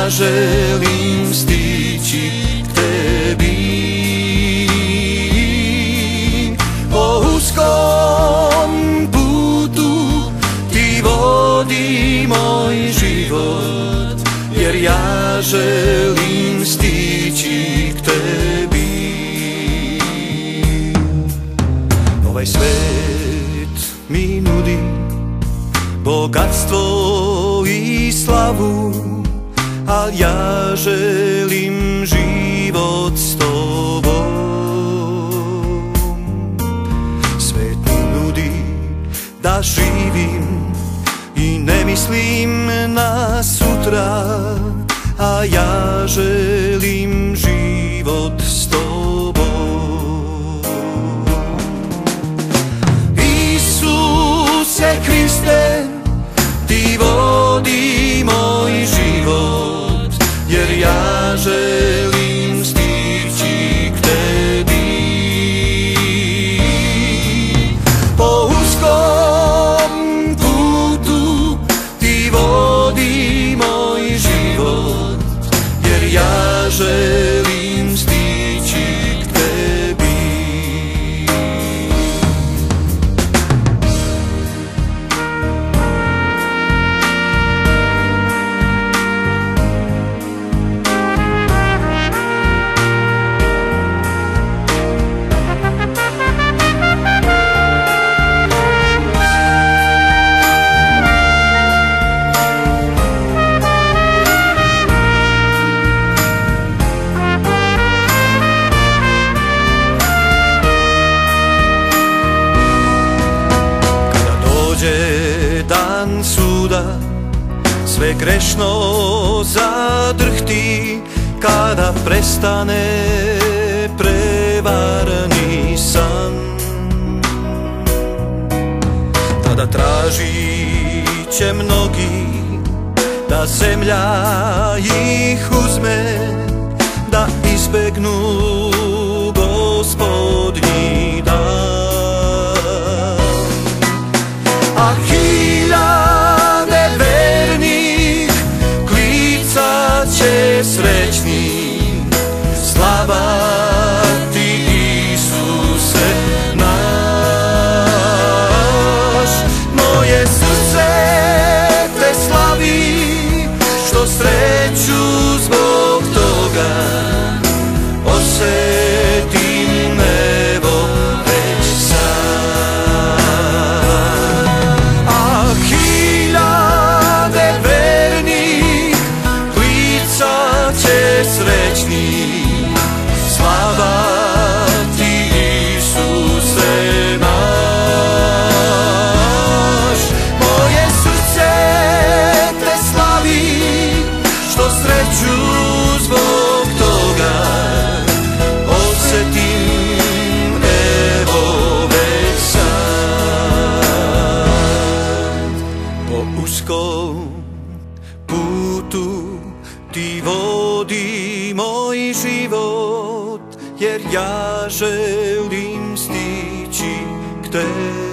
želim stići k tebi. Po uskom putu ti vodi moj život, jer ja želim stići k tebi. Ovaj svet mi nudi bogatstvo i slavu, al ja želim život s tobom. Svet mi nudi da živim i ne mislim na sutra, a ja želim život s tobom. Isuse Kriste, ti vodi moj život, jer ja želim stići k tebi. Po uskom putu ti vodi moj život, jer ja želim stići k tebi. Dan suda sve grešno zadrhti, kada prestane prevarni san, tada tražit će mnogi da zemlja ih uzme, da izbegnu Gospodnji dan. A hiljade vernih klicat će srećni, slava ti Isuse naš. Moje srce te slavi, što sreću zbog toga osjetim, evo već sad. A hiljade vernih klicat će srećni, slava ti Isuse naš. Moje srce te slavi, što sreću zbog toga osjetim, evo već sad. Po uskom putu ti vodi moj život, jer ja želim stići k tebi.